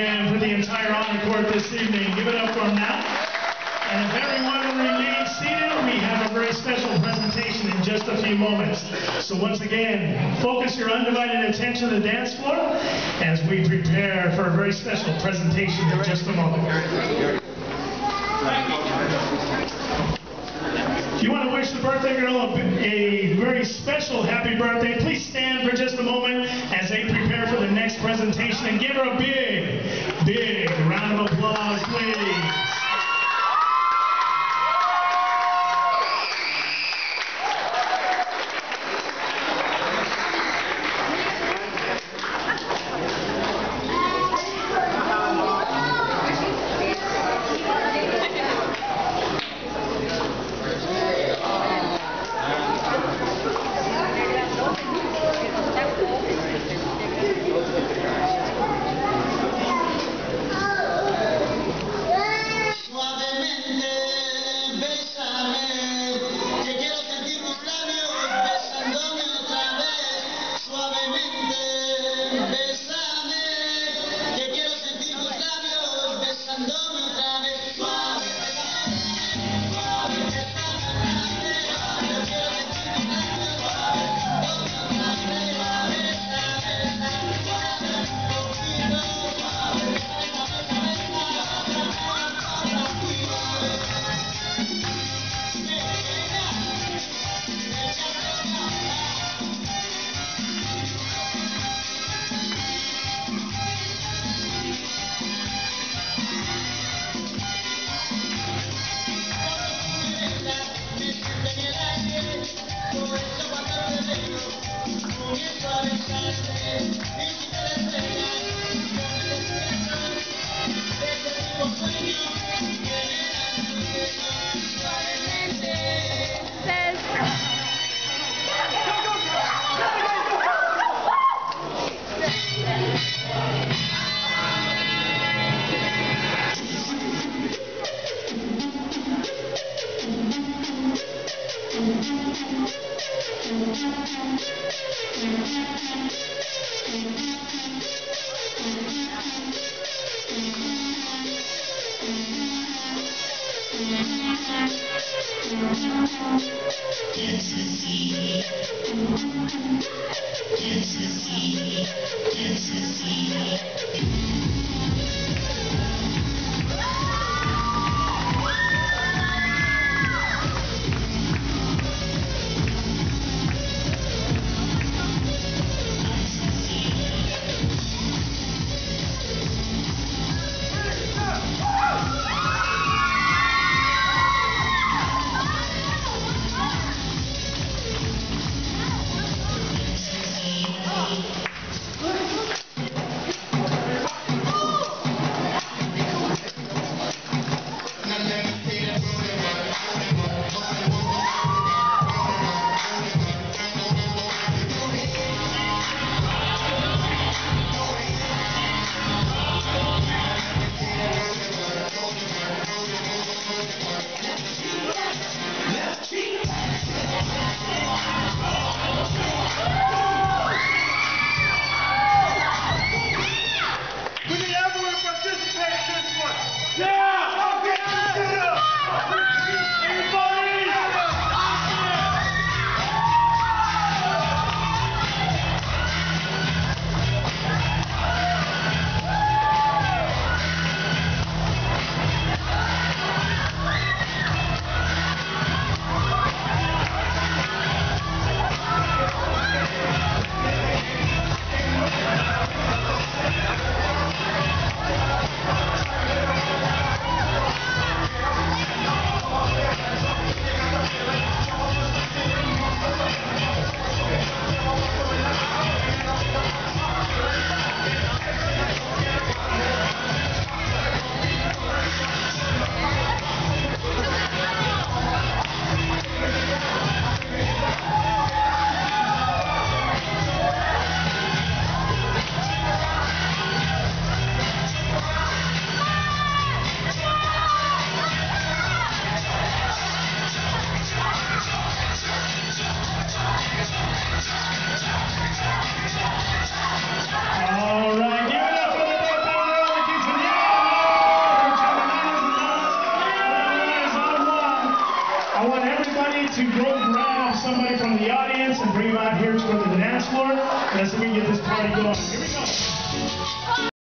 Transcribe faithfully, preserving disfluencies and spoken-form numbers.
again for the entire honor court this evening. Give it up for them now. And if everyone remains seated, we have a very special presentation in just a few moments. So once again, focus your undivided attention to the dance floor as we prepare for a very special presentation in just a moment. If you want to wish the birthday girl a, a very special happy birthday, please stand for just a moment as they prepare for the next presentation and give her a big, big round of applause, please. go grab somebody from the audience and bring them out here to go to the dance floor. And let's see if we can get this party going. Here we go.